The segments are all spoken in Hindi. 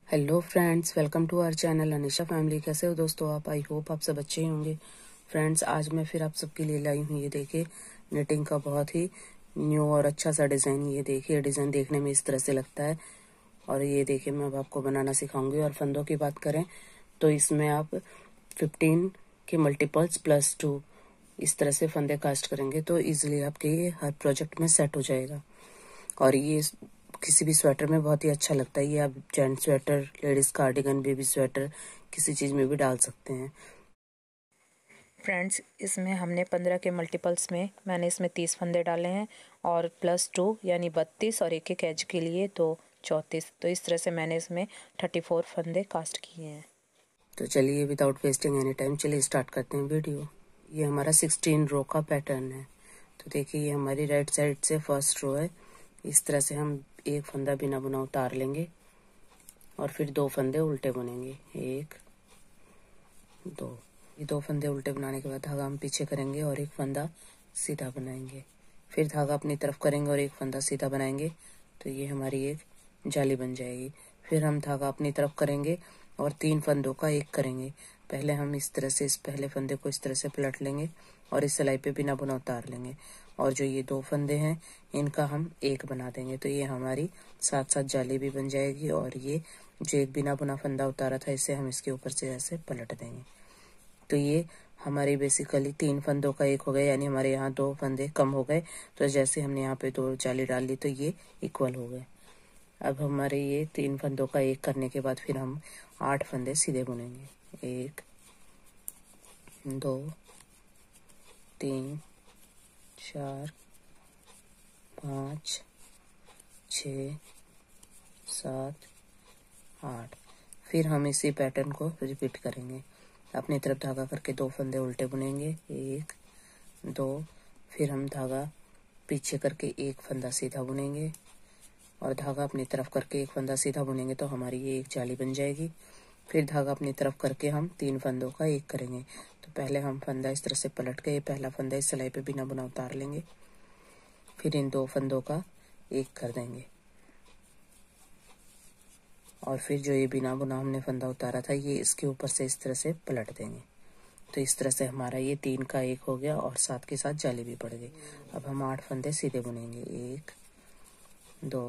Hello friends, welcome to our channel Anisha family. कैसे हो दोस्तों आप? आई होप आप सब अच्छे ही होंगे। फ्रेंड्स, आज मैं फिर आप सबके लिए लाई हूँ ये देखिए निटिंग का बहुत ही न्यू और अच्छा सा डिज़ाइन। ये देखिए डिज़ाइन देखने में इस तरह से लगता है और ये देखिए मैं अब आपको बनाना सिखाऊंगी। और फंदों की बात करें तो इसमें आप 15 के मल्टीपल्स प्लस 2 इस तरह से फंदे कास्ट करेंगे तो इजीली आपके ये हर प्रोजेक्ट में सेट हो जाएगा। और ये किसी भी स्वेटर में बहुत ही अच्छा लगता है। ये आप gents sweater, ladies cardigan, baby sweater किसी चीज में भी डाल सकते हैं। फ्रेंड्स, इसमें हमने 15 के मल्टीपल्स में मैंने इसमें 30 फंदे डाले हैं और प्लस 2 यानी 32 और एक एक एज के लिए तो 34। तो इस तरह से मैंने इसमें 34 फंदे कास्ट किए हैं। तो चलिए विदाउट वेस्टिंग एनी टाइम चलिए स्टार्ट करते हैं वीडियो। ये हमारा 16 रो का पैटर्न है। तो देखिए ये हमारी राइट साइड से फर्स्ट रो है। इस तरह से हम एक फंदा बिना बुना उतार लेंगे और फिर 2 फंदे उल्टे बुनेंगे। 1 2, ये 2 फंदे उल्टे बनाने के बाद धागा हम पीछे करेंगे और एक फंदा सीधा बनाएंगे। फिर धागा अपनी तरफ करेंगे और एक फंदा सीधा बनाएंगे तो ये हमारी एक जाली बन जाएगी। फिर हम धागा अपनी तरफ करेंगे और 3 फंदों का एक करेंगे। पहले हम इस तरह से इस पहले फंदे को इस तरह से पलट लेंगे और इस सिलाई पे बिना बुना उतार लेंगे और जो ये 2 फंदे हैं इनका हम एक बना देंगे तो ये हमारी साथ साथ जाली भी बन जाएगी। और ये जो एक बिना बुना फंदा उतारा था इसे हम इसके ऊपर से ऐसे पलट देंगे तो ये हमारी बेसिकली 3 फंदों का एक हो गया, यानी हमारे यहाँ 2 फंदे कम हो गए। तो जैसे हमने यहाँ पे 2 जाली डाल ली तो ये इक्वल हो गए। अब हमारे ये 3 फंदों का एक करने के बाद फिर हम 8 फंदे सीधे बुनेंगे। 1 2 3 4 5 6 7 8। फिर हम इसी पैटर्न को रिपीट करेंगे। अपनी तरफ धागा करके 2 फंदे उल्टे बुनेंगे। 1 2, फिर हम धागा पीछे करके एक फंदा सीधा बुनेंगे और धागा अपनी तरफ करके एक फंदा सीधा बुनेंगे तो हमारी ये एक जाली बन जाएगी। फिर धागा अपनी तरफ करके हम 3 फंदों का एक करेंगे। तो पहले हम फंदा इस तरह से पलट के पहला फंदा इस सिलाई पे बिना बुना उतार लेंगे। फिर इन 2 फंदों का एक कर देंगे और फिर जो ये बिना बुना हमने फंदा उतारा था ये इसके ऊपर से इस तरह से पलट देंगे। तो इस तरह से हमारा ये 3 का एक हो गया और साथ के साथ जाली भी पड़ गई। अब हम 8 फंदे सीधे बुनेंगे। 1 2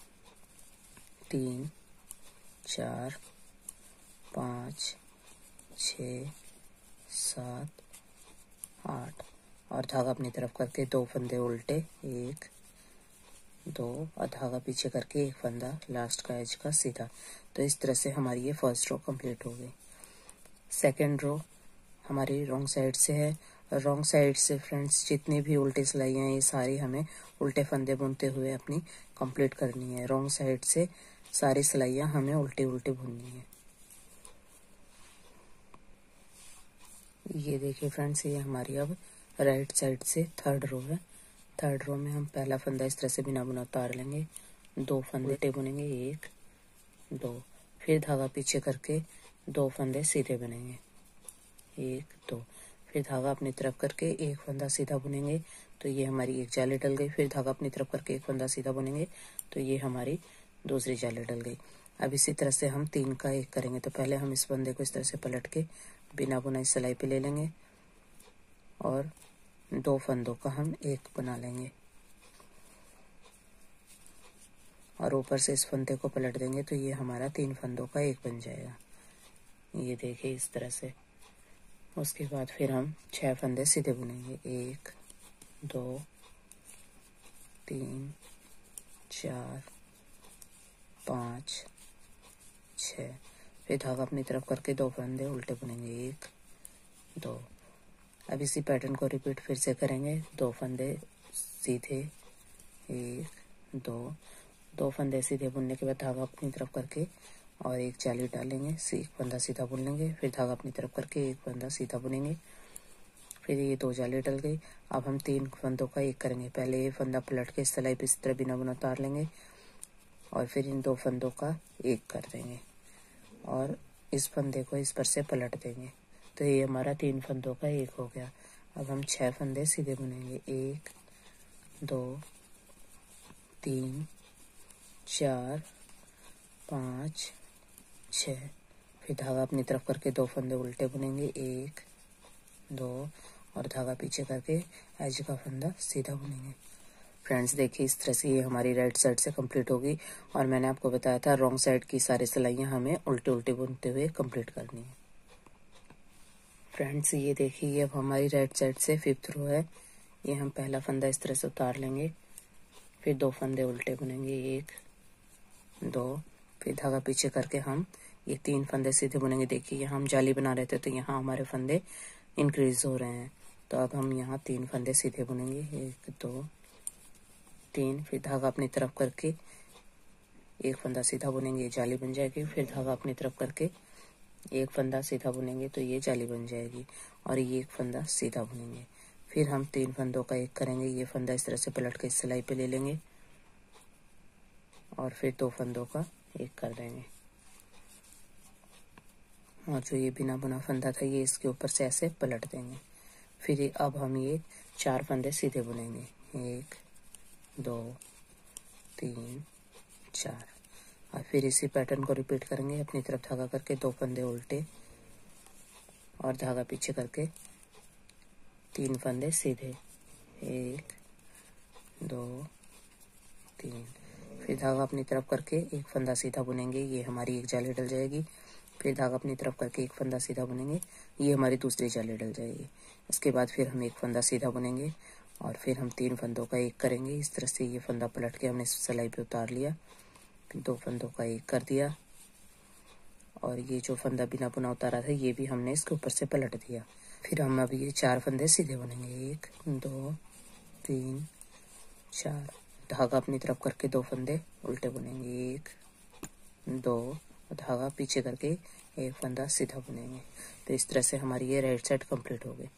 3 4 5 6 7 8 और धागा अपनी तरफ करके 2 फंदे उल्टे। 1 2 और धागा पीछे करके एक फंदा लास्ट का एज का सीधा। तो इस तरह से हमारी ये फर्स्ट रो कंप्लीट हो गई। सेकेंड रो हमारी रॉन्ग साइड से है। रॉन्ग साइड से फ्रेंड्स जितनी भी उल्टी सिलाइयाँ हैं ये सारी हमें उल्टे फंदे बुनते हुए अपनी कंप्लीट करनी है। रॉन्ग साइड से सारी सिलाइयाँ हमें उल्टी उल्टी बुननी है। ये देखिए फ्रेंड्स, ये हमारी अब राइट साइड से थर्ड रो है। थर्ड रो में हम पहला फंदा इस तरह से बिना बुना उतार लेंगे। 2 फंदे उल्टे बुनेंगे। 1 2, फिर धागा पीछे करके 2 फंदे सीधे बुनेंगे। 1 2, फिर धागा अपनी तरफ करके एक फंदा सीधा बुनेंगे तो ये हमारी एक जाली डल गई। फिर धागा अपनी तरफ करके एक फंदा सीधा बुनेंगे तो ये हमारी दूसरी जाली डल गई। अब इसी तरह से हम 3 का एक करेंगे। तो पहले हम इस फंदे को इस तरह से पलट के बिना बुनाई सिलाई पे ले लेंगे और 2 फंदों का हम एक बना लेंगे और ऊपर से इस फंदे को पलट देंगे तो ये हमारा 3 फंदों का एक बन जाएगा। ये देखिए इस तरह से। उसके बाद फिर हम 6 फंदे सीधे बुनेंगे। 1 2 3 4 5 6, फिर धागा अपनी तरफ करके 2 फंदे उल्टे बुनेंगे। 1 2, अब इसी पैटर्न को रिपीट फिर से करेंगे। 2 फंदे सीधे। 1 2, 2 फंदे सीधे बुनने के बाद धागा अपनी तरफ करके और एक जाली डालेंगे। एक फंदा सीधा बुन लेंगे। फिर धागा अपनी तरफ करके एक फंदा सीधा बुनेंगे। फिर ये 2 जाली डल गई। अब हम 3 फंदों का एक करेंगे। पहले ये फंदा पलट के सिलाई पे इस तरह बिना बुना उतार लेंगे और फिर इन 2 फंदों का एक कर देंगे और इस फंदे को इस पर से पलट देंगे तो ये हमारा 3 फंदों का एक हो गया। अब हम 6 फंदे सीधे बुनेंगे। 1 2 3 4 5 6, फिर धागा अपनी तरफ करके 2 फंदे उल्टे बुनेंगे, 1 2 और धागा पीछे करके एज का फंदा सीधा बुनेंगे। फ्रेंड्स देखिए इस तरह से ये हमारी राइट साइड से कंप्लीट होगी और मैंने आपको बताया था रॉन्ग साइड की सारी सिलाइयाँ हमें उल्टे उल्टे बुनते हुए कंप्लीट करनी है। फ्रेंड्स ये देखिए ये अब हमारी राइट साइड से 5th रो है। ये हम पहला फंदा इस तरह से उतार लेंगे, फिर 2 फंदे उल्टे बुनेंगे, 1 2, फिर धागा पीछे करके हम ये 3 फंदे सीधे बुनेंगे। देखिए यहाँ हम जाली बना रहे थे तो यहाँ हमारे फंदे इंक्रीज हो रहे हैं, तो अब हम यहाँ 3 फंदे सीधे बुनेंगे, 1 2 3, फिर धागा अपनी तरफ करके एक फंदा सीधा बुनेंगे, ये जाली बन जाएगी। फिर धागा अपनी तरफ करके एक फंदा सीधा बुनेंगे तो ये जाली बन जाएगी और ये एक फंदा सीधा बुनेंगे। फिर हम 3 फंदों का एक करेंगे, ये फंदा इस तरह से पलट के इस सिलाई पे ले लेंगे और फिर 2 फंदों का एक कर देंगे और जो ये बिना बुना फंदा था ये इसके ऊपर से ऐसे पलट देंगे। फिर अब हम ये 4 फंदे सीधे बुनेंगे, 1 2 3 4 और फिर इसी पैटर्न को रिपीट करेंगे। अपनी तरफ धागा करके 2 फंदे उल्टे और धागा पीछे करके 3 फंदे सीधे, 1 2 3, फिर धागा अपनी तरफ करके एक फंदा सीधा बुनेंगे, ये हमारी एक जाली डल जाएगी। फिर धागा अपनी तरफ करके एक फंदा सीधा बुनेंगे, ये हमारी दूसरी जाली डल जाएगी। इसके बाद फिर हम एक फंदा सीधा बुनेंगे और फिर हम 3 फंदों का एक करेंगे। इस तरह से ये फंदा पलट के हमने सिलाई पे उतार लिया, फिर 2 फंदों का एक कर दिया और ये जो फंदा बिना बुना उतारा था ये भी हमने इसके ऊपर से पलट दिया। फिर हम अब ये 4 फंदे सीधे बुनेंगे, 1 2 3 4, धागा अपनी तरफ करके 2 फंदे उल्टे बुनेंगे, 1 2, धागा पीछे करके एक फंदा सीधा बुनेंगे। तो इस तरह से हमारी ये राइट साइड कंप्लीट हो गई।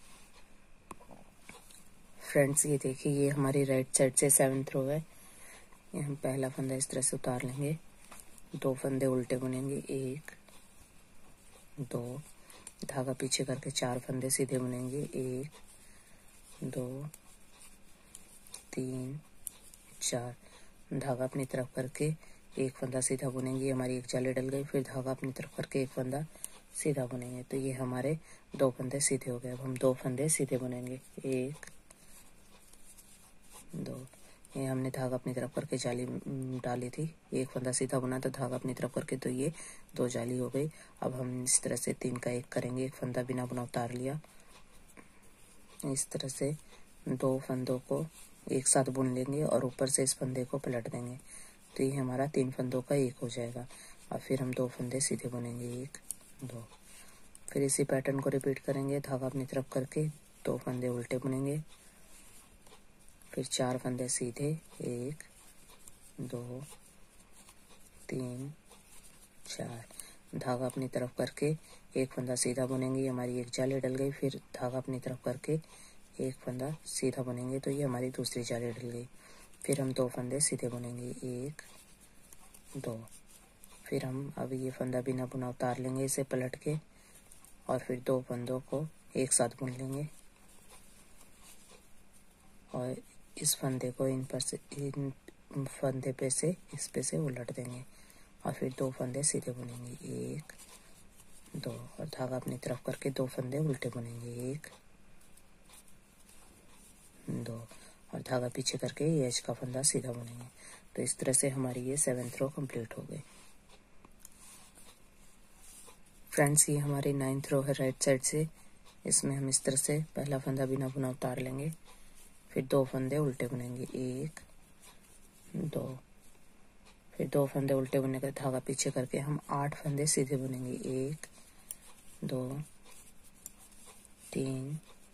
फ्रेंड्स ये देखिए ये हमारी राइट साइड से 7th रो है। ये हम पहला फंदा इस तरह से उतार लेंगे, 2 फंदे उल्टे बुनेंगे, 1 2, धागा पीछे करके 4 फंदे सीधे बुनेंगे, 1 2 3 4, धागा अपनी तरफ करके एक फंदा सीधा बुनेंगे, हमारी एक जाली डल गई। फिर धागा अपनी तरफ करके एक फंदा सीधा बुनेंगे तो ये हमारे 2 फंदे सीधे हो गए। अब हम 2 फंदे सीधे बुनेंगे, 1 2, ये हमने धागा अपनी तरफ करके जाली डाली थी, एक फंदा सीधा बुना तो धागा अपनी तरफ करके तो ये 2 जाली हो गई। अब हम इस तरह से 3 का एक करेंगे, एक फंदा बिना बुना उतार लिया। इस तरह से 2 फंदों को एक साथ बुन लेंगे और ऊपर से इस फंदे को पलट देंगे तो ये हमारा 3 फंदों का एक हो जाएगा। अब फिर हम 2 फंदे सीधे बुनेंगे, 1 2, फिर इसी पैटर्न को रिपीट करेंगे। धागा अपनी तरफ करके 2 फंदे उल्टे बुनेंगे, फिर 4 फंदे सीधे, 1 2 3 4, धागा अपनी तरफ करके एक फंदा सीधा बुनेंगे, हमारी एक जाली डल गई। फिर धागा अपनी तरफ करके एक फंदा सीधा बुनेंगे तो ये हमारी दूसरी जाली डल गई। फिर हम 2 फंदे सीधे बुनेंगे, 1 2, फिर हम अब ये फंदा बिना बुना उतार लेंगे इसे पलट के और फिर 2 फंदों को एक साथ बुन लेंगे और इस फंदे को इन फंदे पे से इस पे से उलट देंगे और फिर 2 फंदे सीधे बुनेंगे, 1 2, और धागा अपनी तरफ करके 2 फंदे उल्टे बुनेंगे, 1 2, और धागा पीछे करके ये एज का फंदा सीधा बुनेंगे। तो इस तरह से हमारी ये 7th रो कंप्लीट हो गई। फ्रेंड्स ये हमारी 9th रो है राइट साइड से। इसमें हम इस तरह से पहला फंदा बिना बुना उतार लेंगे, फिर 2 फंदे उल्टे बुनेंगे, 1 2, फिर 2 फंदे उल्टे बुनने का धागा पीछे करके हम 8 फंदे सीधे बुनेंगे, 1 2 3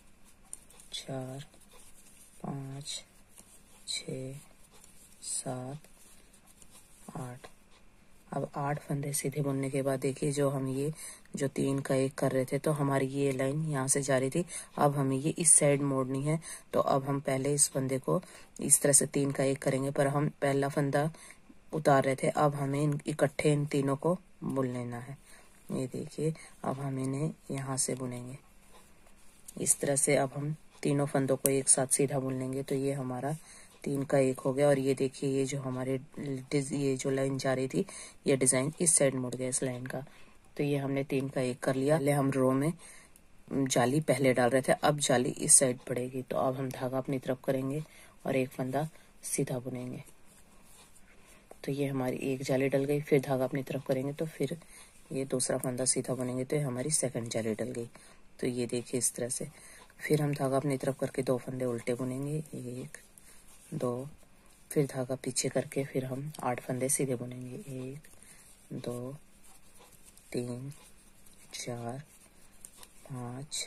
4 5 6 7 8। अब 8 फंदे सीधे बुनने के बाद देखिए जो हम ये जो 3 का एक कर रहे थे तो हमारी ये लाइन यहाँ से जा रही थी, अब हमें ये इस साइड मोड़नी है। तो अब हम पहले इस फंदे को इस तरह से 3 का एक करेंगे, पर हम पहला फंदा उतार रहे थे, अब हमें इकट्ठे इन तीनों को बुन लेना है। ये देखिए अब हम इन्हें यहाँ से बुनेंगे इस तरह से। अब हम तीनों फंदों को एक साथ सीधा बुन लेंगे तो ये हमारा 3 का एक हो गया। और ये देखिए ये जो हमारे ये जो लाइन जा रही थी ये डिज़ाइन इस साइड मुड़ गया इस लाइन का। तो ये हमने 3 का एक कर लिया। पहले हम रो में जाली पहले डाल रहे थे, अब जाली इस साइड पड़ेगी। तो अब हम धागा अपनी तरफ करेंगे और एक फंदा सीधा बुनेंगे। तो ये हमारी एक जाली डल गई, फिर धागा अपनी तरफ करेंगे तो फिर ये दूसरा फंदा सीधा बुनेंगे तो ये हमारी सेकंड जाली डल गई। तो ये देखिए इस तरह से। फिर हम धागा अपनी तरफ करके 2 फंदे उल्टे बुनेंगे, 1 2, फिर धागा पीछे करके फिर हम 8 फंदे सीधे बुनेंगे, 1 2 3 4 5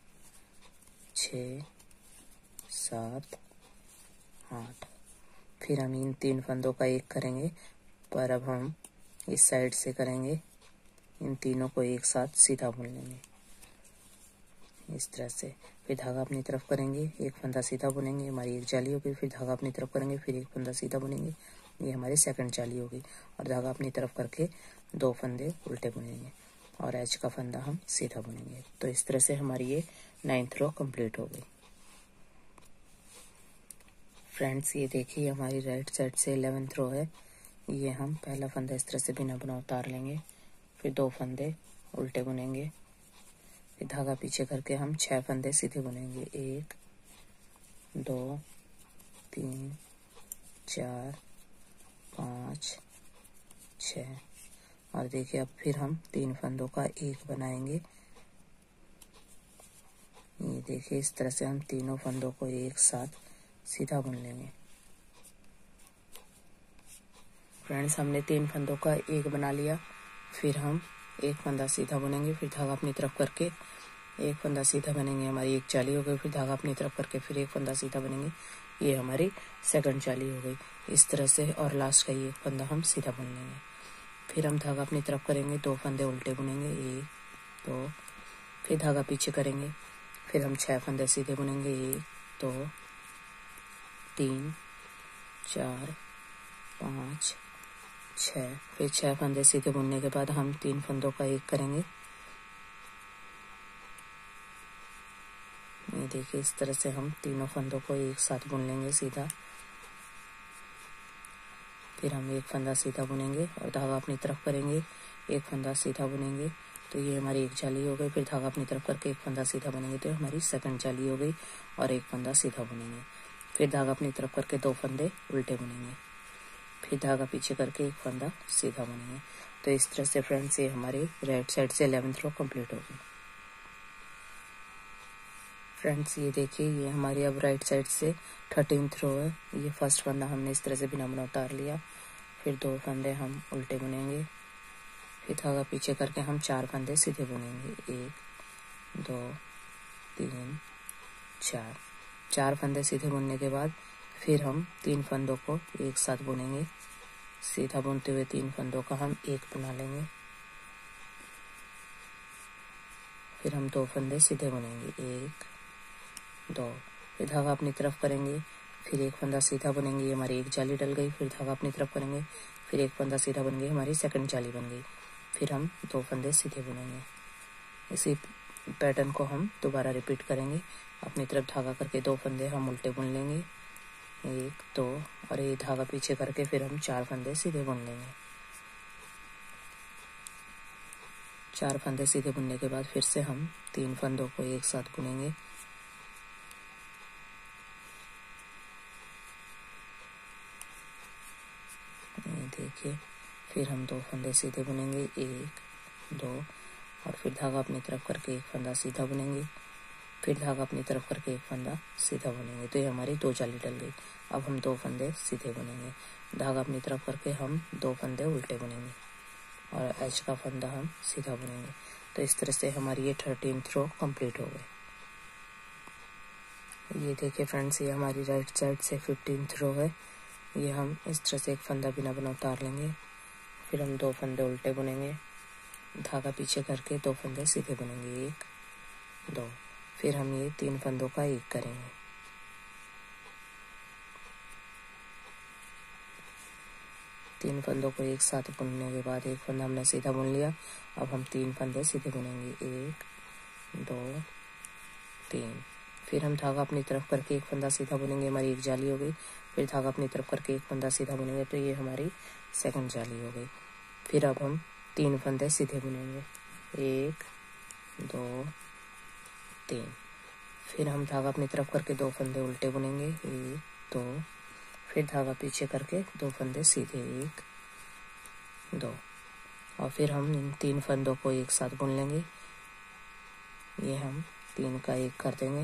6 7 8। फिर हम इन 3 फंदों का एक करेंगे, पर अब हम इस साइड से करेंगे, इन तीनों को एक साथ सीधा बुन लेंगे इस तरह से। फिर धागा अपनी तरफ करेंगे, एक फंदा सीधा बुनेंगे, हमारी एक जाली हो गई। फिर धागा अपनी तरफ करेंगे, फिर एक फंदा सीधा बुनेंगे, ये हमारी सेकंड जाली हो गई। और धागा अपनी तरफ करके 2 फंदे उल्टे बुनेंगे और एज का फंदा हम सीधा बुनेंगे। तो इस तरह से हमारी ये 9th रो कंप्लीट हो गई। फ्रेंड्स ये देखिए हमारी राइट साइड से 11th रो है। ये हम पहला फंदा इस तरह से बिना बुना उतार लेंगे, फिर 2 फंदे उल्टे बुनेंगे, फिर धागा पीछे करके हम 6 फंदे सीधे बुनेंगे, 1 2 3 4 5 6। और देखिए अब फिर हम 3 फंदों का एक बनाएंगे। ये देखिए इस तरह से हम तीनों फंदों को एक साथ सीधा बुन लेंगे। फ्रेंड्स हमने 3 फंदों का एक बना लिया। फिर हम एक फंदा सीधा बुनेंगे, फिर धागा अपनी तरफ करके एक फंदा सीधा बनेंगे, हमारी एक जाली हो गई। फिर धागा अपनी तरफ करके फिर एक फंदा सीधा बनेंगे, ये हमारी सेकंड जाली हो गई इस तरह से। और लास्ट का ये एक फंदा हम सीधा बुन लेंगे। फिर हम धागा अपनी तरफ करेंगे, 2 फंदे उल्टे बुनेंगे, 1 2, फिर धागा पीछे करेंगे, फिर हम 6 फंदे सीधे बुनेंगे, 1 2 3 4 5 6। फिर 6 फंदे सीधे बुनने के बाद हम 3 फंदों का एक करेंगे। ये देखिए इस तरह से हम तीनों फंदों को एक साथ बुन लेंगे सीधा। फिर हम एक फंदा सीधा बुनेंगे और धागा अपनी तरफ करेंगे, एक फंदा सीधा बुनेंगे, तो ये हमारी एक जाली हो गई। फिर धागा अपनी तरफ करके एक फंदा सीधा बुनेंगे तो हमारी सेकंड जाली हो गई और एक फंदा सीधा बुनेंगे। फिर धागा अपनी तरफ करके 2 फंदे उल्टे बुनेंगे, फिर धागा पीछे करके एक फंदा सीधा बुनेंगे। तो इस तरह से फ्रेंड्स ये हमारी राइट साइड से 11th रो कंप्लीट हो गई। फ्रेंड्स ये देखिए ये हमारी अब राइट साइड से 13th रो है। ये फर्स्ट फंदा हमने इस तरह से बिना बुना उतार लिया, फिर 2 फंदे हम उल्टे बुनेंगे, फिर धागा पीछे करके हम 4 फंदे सीधे बुनेंगे, 1 2 3 4। 4 फंदे सीधे बुनने के बाद फिर हम 3 फंदों को एक साथ बुनेंगे। सीधा बुनते हुए 3 फंदों का हम एक बना लेंगे, फिर हम 2 फंदे सीधे बुनेंगे, 1 2, फिर धागा अपनी तरफ करेंगे, फिर एक फंदा सीधा बुनेंगे, ये हमारी एक जाली डल गई। फिर धागा अपनी तरफ करेंगे, फिर एक फंदा सीधा बन गई, हमारी सेकंड जाली बन गई। फिर हम 2 फंदे सीधे बुनेंगे। इसी पैटर्न को हम दोबारा रिपीट करेंगे। अपनी तरफ धागा करके 2 फंदे हम उल्टे बुन लेंगे, 1 2, और ये धागा पीछे करके फिर हम 4 फंदे सीधे बुन लेंगे। 4 फंदे सीधे बुनने के बाद फिर से हम 3 फंदों को एक साथ बुनेंगे। देखिए फिर हम 2 फंदे सीधे बुनेंगे, 1 2, और फिर धागा अपनी तरफ करके एक फंदा सीधा बुनेंगे, फिर धागा अपनी तरफ करके एक फंदा सीधा बुनेंगे। तो ये हमारी 2 जाली डल गई। अब हम 2 फंदे सीधे बुनेंगे, धागा अपनी तरफ करके हम 2 फंदे उल्टे बुनेंगे और एज का फंदा हम सीधा बुनेंगे। तो इस तरह से हमारी ये 13th रो कंप्लीट हो गई। ये देखिए फ्रेंड्स ये हमारी राइट साइड से 15th रो है। ये हम इस तरह से एक फंदा बिना बुना उतार लेंगे, फिर हम 2 फंदे उल्टे बुनेंगे, धागा पीछे करके 2 फंदे सीधे बुनेंगे, 1 2, फिर हम ये 3 फंदों का एक करेंगे। तीन फंदों को एक साथ बुनने के बाद एक फंदा हमने सीधा बुन लिया। अब हम 3 फंदे सीधे बुनेंगे, 1 2 3, फिर हम धागा अपनी तरफ करके एक फंदा सीधा बुनेंगे, हमारी एक जाली हो गई। फिर धागा अपनी तरफ करके एक फंदा सीधा बुनेंगे तो ये हमारी सेकंड जाली हो गई। फिर अब हम 3 फंदे सीधे बुनेंगे, 1 2 3। फिर हम धागा अपनी तरफ करके 2 फंदे उल्टे बुनेंगे, 1 2। फिर धागा पीछे करके 2 फंदे सीधे, 1 2। और फिर हम इन 3 फंदों को एक साथ बुन लेंगे। ये हम 3 का 1 कर देंगे।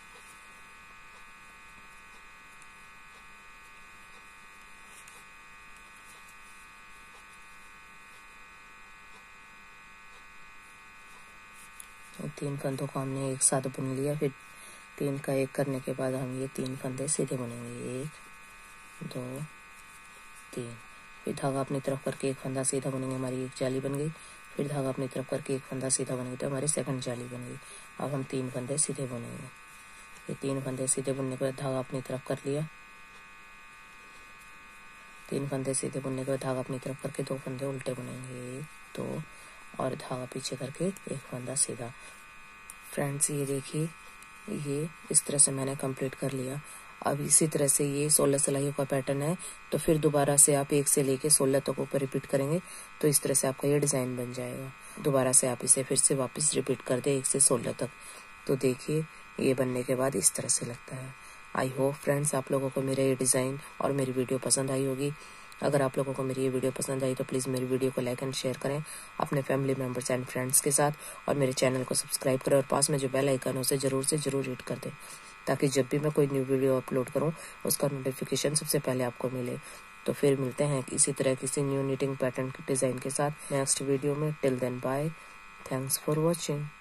तो 3 फंदों को हमने एक साथ बुन लिया। फिर 3 का 1 करने के बाद हम ये 3 फंदे सीधे बुनेंगे, 1 2 3। फिर धागा अपनी तरफ करके एक फंदा सीधा बुनेंगे, हमारी एक जाली बन गई। फिर धागा अपनी तरफ करके एक फंदा सीधा बनेंगे तो हमारी सेकंड जाली बन गई। अब हम 3 फंदे सीधे बुनेंगे। ये 3 फंदे सीधे बुनने के बाद धागा अपनी तरफ कर लिया, 3 फंदे सीधे बुनने के बाद धागा अपनी तरफ करके 2 फंदे उल्टे बुनेंगे, 1 2। और धागा पीछे करके एक फंदा सीधा। फ्रेंड्स ये देखिए, ये इस तरह से मैंने कंप्लीट कर लिया। अब इसी तरह से ये 16 सिलाइयों का पैटर्न है, तो फिर दोबारा से आप 1 से लेके 16 तक ऊपर रिपीट करेंगे तो इस तरह से आपका ये डिज़ाइन बन जाएगा। दोबारा से आप इसे फिर से वापस रिपीट कर दें 1 से 16 तक, तो देखिए ये बनने के बाद इस तरह से लगता है। आई होप फ्रेंड्स आप लोगों को मेरा ये डिज़ाइन और मेरी वीडियो पसंद आई होगी। अगर आप लोगों को मेरी ये वीडियो पसंद आई तो प्लीज़ मेरी वीडियो को लाइक एंड शेयर करें अपने फैमिली मेम्बर्स एंड फ्रेंड्स के साथ, और मेरे चैनल को सब्सक्राइब करें और पास में जो बेल आइकन है उसे ज़रूर से ज़रूर हिट कर दें, ताकि जब भी मैं कोई न्यू वीडियो अपलोड करूं उसका नोटिफिकेशन सबसे पहले आपको मिले। तो फिर मिलते हैं इसी तरह किसी न्यू निटिंग पैटर्न डिज़ाइन के साथ नेक्स्ट वीडियो में। Till then bye, thanks for watching.